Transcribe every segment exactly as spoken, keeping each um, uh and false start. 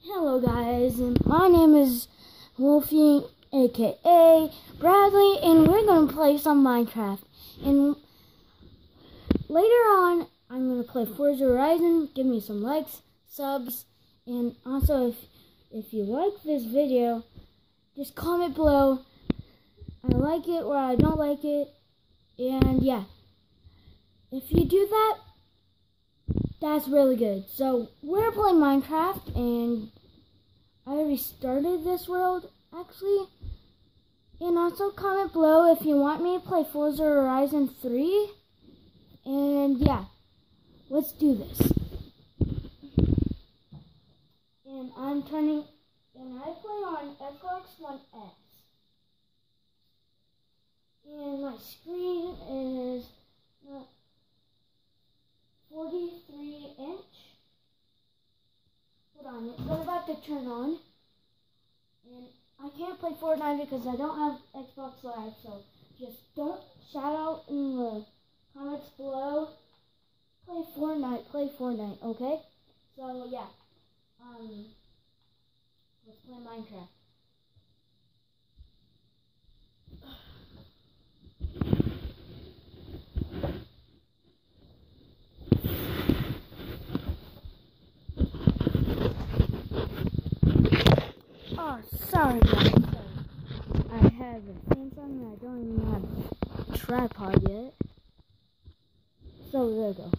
Hello guys, my name is Wolfie, aka Bradley, and we're going to play some Minecraft. And later on, I'm going to play Forza Horizon. Give me some likes, subs, and also if, if you like this video, just comment below. I like it or I don't like it, and yeah. If you do that, that's really good. So, we're playing Minecraft, and I already started this world, actually. And also comment below if you want me to play Forza Horizon three. And yeah, let's do this. And I'm turning, and I play on Xbox One X. And my screen is not forty-three inch. Hold on, it's about to turn on. And I can't play Fortnite because I don't have Xbox Live, so just don't shout out in the comments below. Play Fortnite, play Fortnite, okay? So yeah, um, let's play Minecraft. Oh, sorry guys, I have a Samsung and I don't even have a tripod yet. So there we go.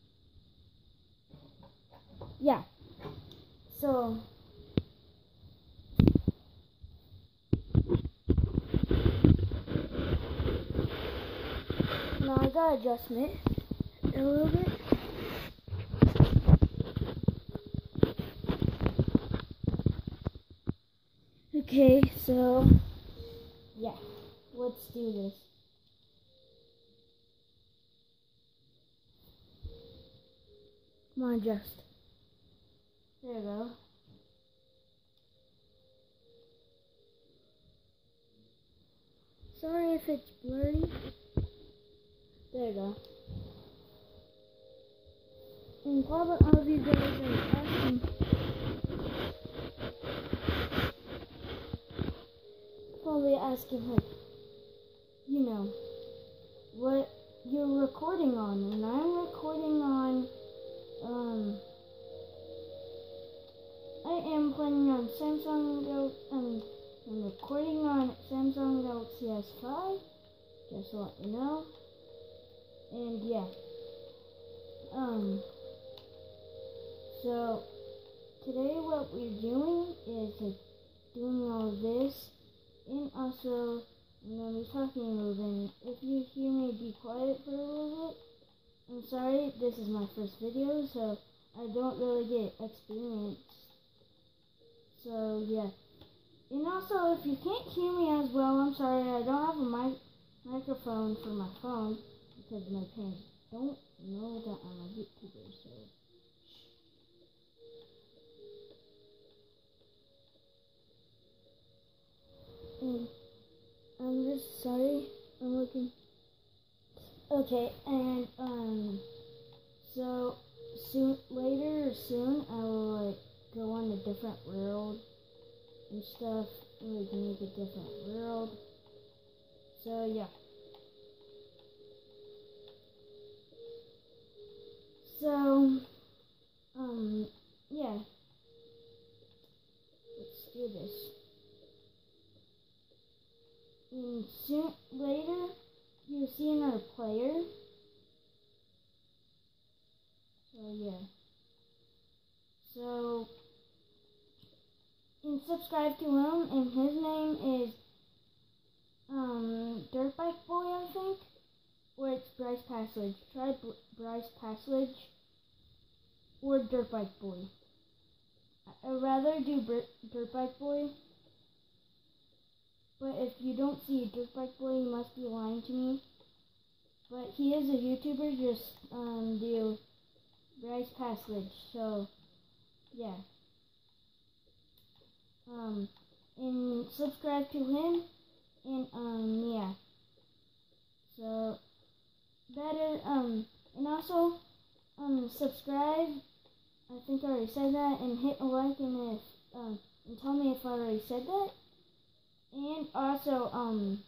Yeah. So now I gotta adjust it a little bit. Okay, so yeah, let's do this. Come on, adjust. There we go. Sorry if it's blurry. There we go. And probably all of you guys are asking, probably asking like, you know, what you're recording on, and I'm recording on, um, I am playing on Samsung Galaxy, um, I'm recording on Samsung Galaxy S five, just to let you know, and yeah, um, so, today what we're doing is like, doing all this, and also, I'm going to be talking a little bit. If you hear me be quiet for a little bit, I'm sorry, this is my first video, so I don't really get experience. So, yeah. And also, if you can't hear me as well, I'm sorry, I don't have a mic microphone for my phone, because my parents don't know that I'm a YouTuber, so. And I'm just sorry, I'm looking. Okay, and um, so soon, later or soon, I will like go on a different world and stuff, and like make a different world. So yeah. So, um, yeah. Let's do this. And soon later, you'll see another player. So yeah. So, and subscribe to him, and his name is um Dirtbike Boy, I think, or it's Bryce Passage. Try B Bryce Passage or Dirtbike Boy. I'd rather do Dirtbike Boy. But if you don't see a Dirtbike Boy, you must be lying to me. But he is a YouTuber, just um, do Bryce Passage. So, yeah. Um, and subscribe to him, and um, yeah. So, better, um, and also, um, subscribe. I think I already said that, and hit a like, and if um, and tell me if I already said that. And also, um,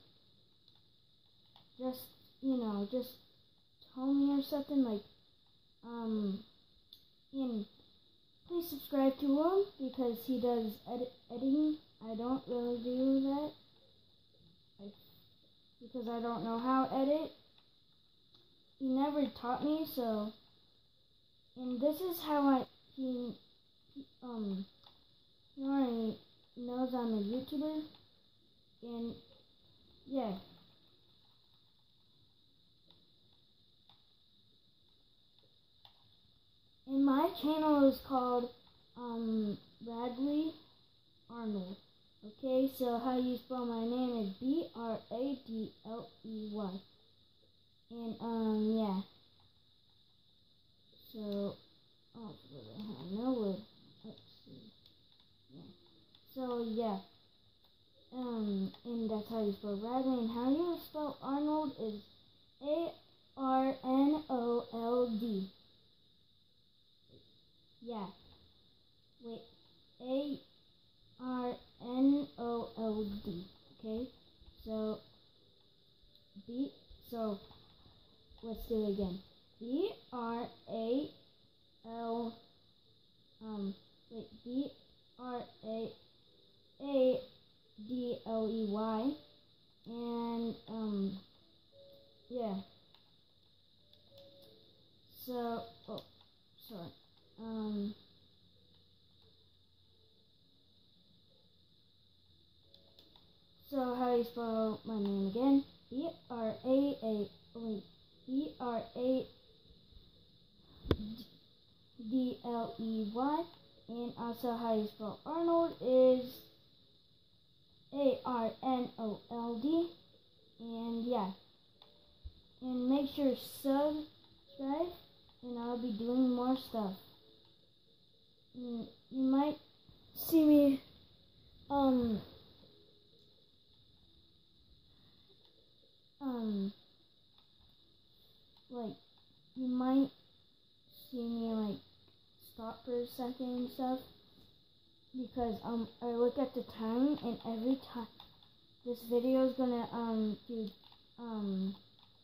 just, you know, just tell me or something like, um, and please subscribe to him because he does edit editing. I don't really do that I, because I don't know how to edit. He never taught me, so, and this is how I, he, um, he already knows I'm a YouTuber, and, yeah. And my channel is called, um, Bradley Arnold. Okay, so how you spell my name is B R A D L E Y. And, um, yeah. So, oh, I know wood. Let's see. Yeah. So, yeah. Um, and that's how you spell Bradley. And how you spell Arnold is A R N O L D. Yeah. Wait. A R N O L D. Okay? So, B, so, let's do it again. B R A L, um, wait, B R A A D L E Y, and, um, yeah. So, oh, sorry. Um, so how do you spell my name again? B R A A, wait, B R A D L E Y, and also how you spell Arnold is A R N O L D, and yeah, and make sure to subscribe, and I'll be doing more stuff. And you might see me, um, um, like, you might see me, like, stop for a second and stuff, because, um, I look at the time, and every time, this video is gonna, um, do, um,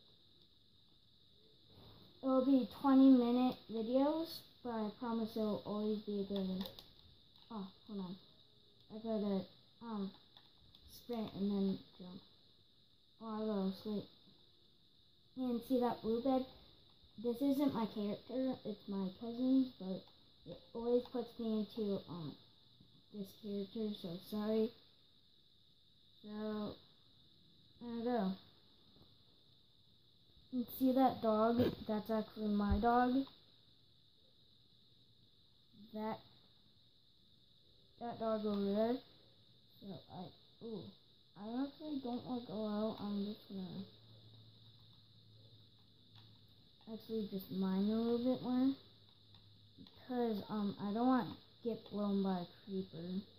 it'll be twenty minute videos, but I promise it'll always be a good one. Oh, hold on. I gotta, um, sprint and then jump. Oh, I go to sleep. And see that blue bed? This isn't my character, it's my cousin's, but it always puts me into, um, this character, so sorry. So, there I go. And see that dog? That's actually my dog. That, that dog over there. So, I, ooh, I actually don't want to go out, I'm just gonna actually just mine a little bit more. Because, um, I don't want to get blown by a creeper.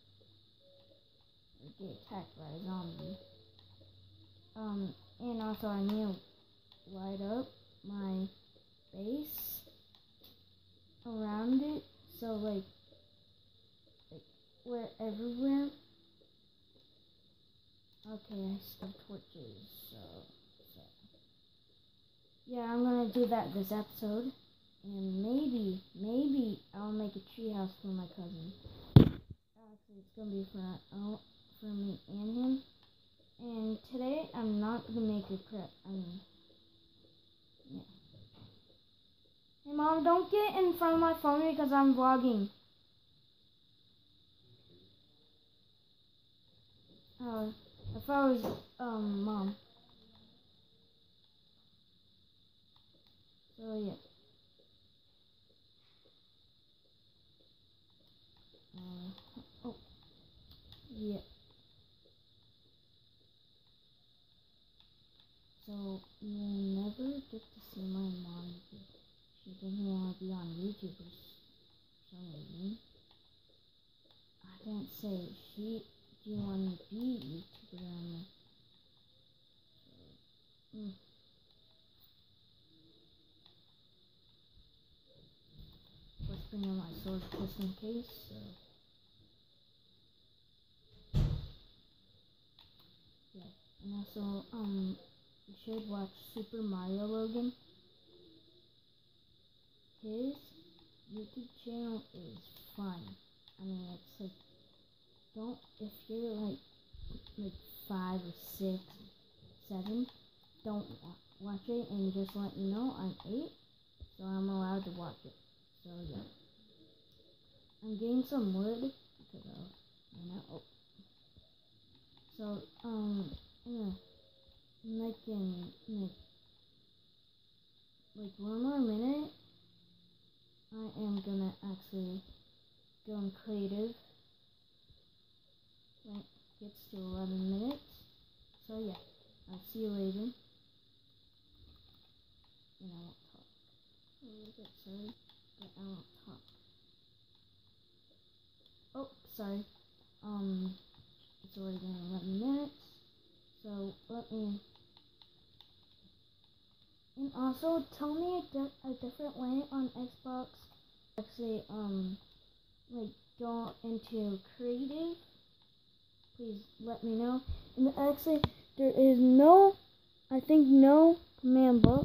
Or get attacked by a zombie. Um, and also I need to light up my base around it. So, like, like, we're everywhere. Okay, I still torches, so, so. Yeah, I'm gonna do that this episode. And maybe, maybe I'll make a treehouse for my cousin. Actually, it's gonna be for, uh, for me and him. And today, I'm not gonna make a crap. I mean, yeah. Hey, Mom, don't get in front of my phone because I'm vlogging. Uh, I thought it was, um, Mom. So, yeah. Uh, oh, yeah. So, you'll never get to see my mom because she doesn't want to be on YouTube for some reason. I didn't say she didn't want to be a YouTuber on the so, mm. Let's bring on my sword just in case, so. And also, um, you should watch Super Mario Logan. His YouTube channel is fun. I mean, it's like, don't, if you're like, like five or six, seven, don't watch it, and just let me know I'm eight, so I'm allowed to watch it. So yeah, I'm getting some wood because I ran out. So um, yeah, like in like like one more minute, I am gonna actually go in creative. When it gets to eleven minutes. So yeah, I'll see you later. And I won't talk. A little bit sorry, but I won't talk. Oh, sorry. Um, it's already been eleven minutes. So let me. And also tell me a, di a different way on Xbox. Actually, um, like go into creative. Please let me know. And actually, there is no, I think no command book.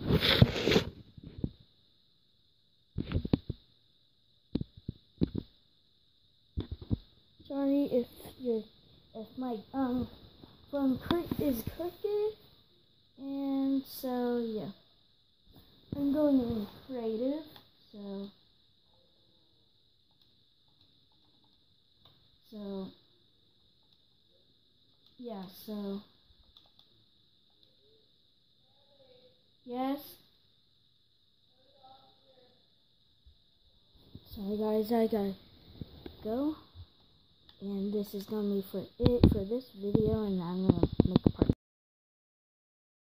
Sorry if your if my um phone is crooked. And so yeah, I'm going in creative. So so yeah. So yes. Sorry guys, I gotta go. And this is gonna be for it for this video, and I'm gonna make